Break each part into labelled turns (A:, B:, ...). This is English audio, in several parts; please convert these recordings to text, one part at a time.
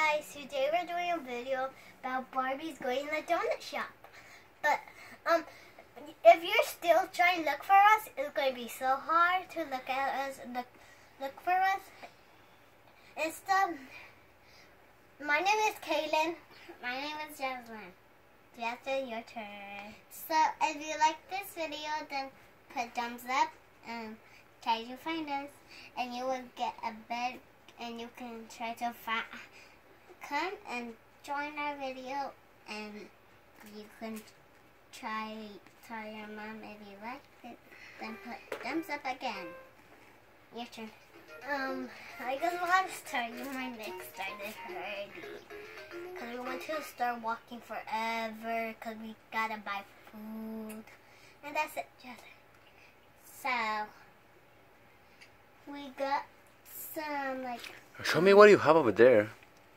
A: guys, today we're doing a video about Barbie's going to the donut shop. But if you're still trying to look for us, it's going to be so hard to look at us, look for us. It's my name is Kaylin.
B: My name is Jasmine.
A: Jasmine, your turn.
B: So if you like this video, then put thumbs up and try to find us, and you will get a bed, and you can try to come and join our video, and you can tell your mom if you like it, then put thumbs up again. Your turn.
A: I just want to start. My neck started hurting because we want to start walking forever because we gotta buy food, and that's it. Just
B: so we got some
C: Show me what you have over there.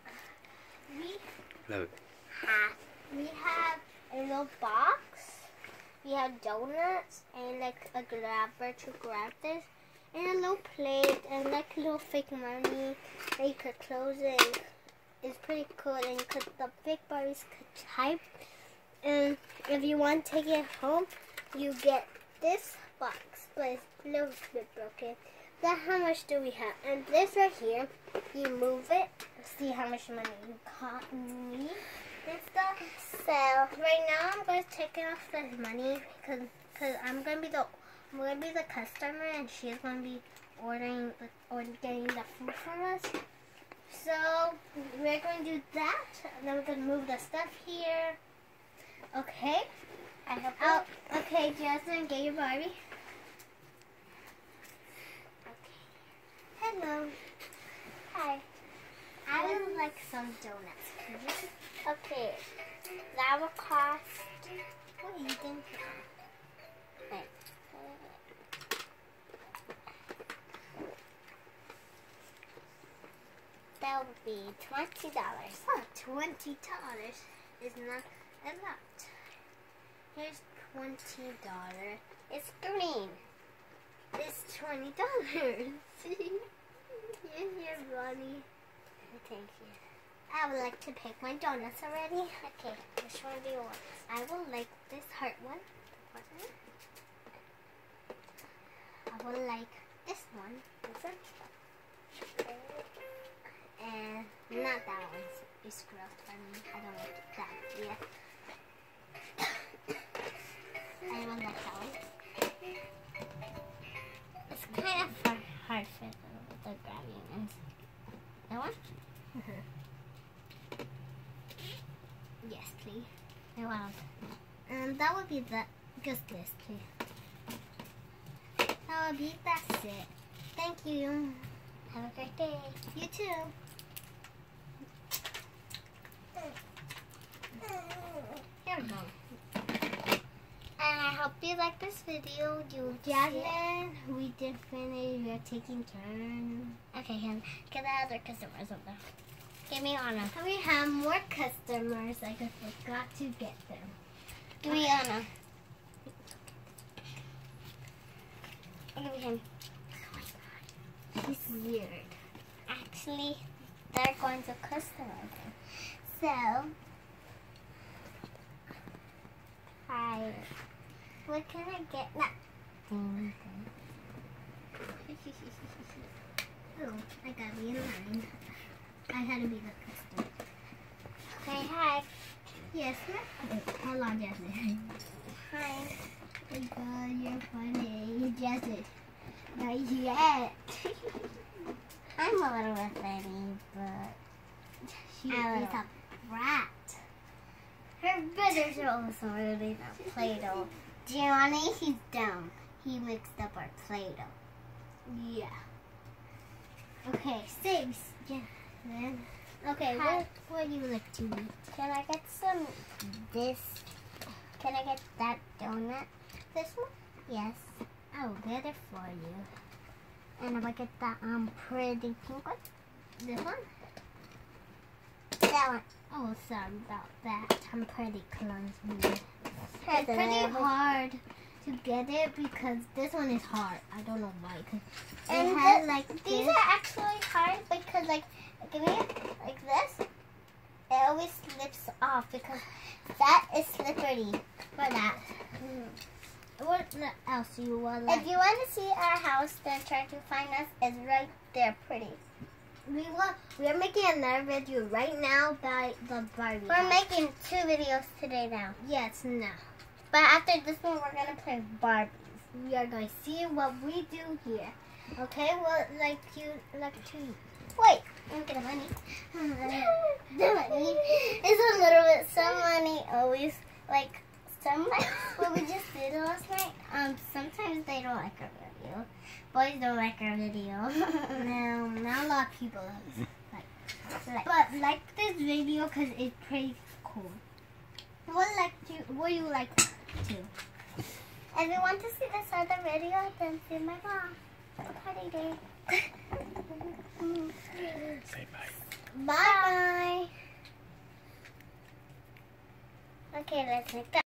A: We have a little box. We have donuts and like a grabber to grab this, and a little plate and like a little fake money. And you could close it. It's pretty cool, and you could the big Barbies could type. And if you want to take it home, you get this box, but it's a little bit broken. Then how much do we have? And this right here, you move it, see how much money you need and stuff. So right now I'm going to take off the money because I'm going to be the customer, and she's going to be ordering or getting the food from us. So we're going to do that, and then we're going to move the stuff here. Okay. Okay, Jasmine, get your Barbie. Hello.
B: Hi. I would like some donuts, please. Okay. That will cost.
A: What are you thinking?
B: Wait. That would be $20.
A: Oh, $20 is not a lot. Here's $20.
B: It's green.
A: It's $20. You're money.
B: Thank you.
A: I would like to pick my donuts already.
B: Okay, which one do you want?
A: I will like this heart one. I will like this one.
B: This one?
A: And not that one. It's gross for me. I don't like that. Yeah. I don't like that one.
B: It's kind of hard for the grabbing. That one?
A: Yes, please.
B: I want.
A: That would be just this, please. That would be, that's it. Thank you.
B: Have a great day.
A: You too. Here we go.
B: And I hope you like this video.
A: Jasmine, we did finish. We are taking turns.
B: Okay, get the other customers over there. Give me Anna.
A: And we have more customers. I just forgot to get them.
B: Give me Anna. Give me him.
A: He's weird.
B: Actually, they're going to customize him. So, what can I get now?
A: Oh, I gotta be in line. I had to be the customer.
B: Okay, hi.
A: Yes, ma'am. Hold on, Jasmine.
B: Hi.
A: Oh my God, you're funny. Jasmine. Not yet.
B: I'm a little bit funny, but
A: She is a brat.
B: her brothers are also really not Play-Doh. Gianni, he's dumb. He mixed up our Play-Doh.
A: Yeah. Okay, six. Jasmine. Okay,
B: Hi.
A: what do you like to eat?
B: Can I get some this? Can I get that donut?
A: This one?
B: Yes.
A: I'll get it for you.
B: And if I get that pretty pink one?
A: This one?
B: That one.
A: Oh, sorry about that. I'm pretty clumsy.
B: Here's
A: It's pretty hard to get it because this one is hard. I don't know why. Cause
B: And
A: it has
B: these
A: like
B: are actually hard because give me it like this. always slips off because that is slippery for that.
A: What else you want?
B: If you want to see our house, then try to find us. It's right there, pretty.
A: We are making another video right now by the Barbie.
B: We're
A: house.
B: making 2 videos today now.
A: Yes, now.
B: But after this one, we're going to play Barbies.
A: We are going to see what we do here. Okay, well, like to
B: Wait, I'm getting money. The money is a little bit. Some money always, like, some what we just did last night, sometimes they don't like our video. Boys don't like our video.
A: No, not a lot of people but like this video because it's pretty cool. What you like to?
B: If you want to see this other video, then see my mom. Party day.
C: Say bye.
B: Bye. Okay, let's make that.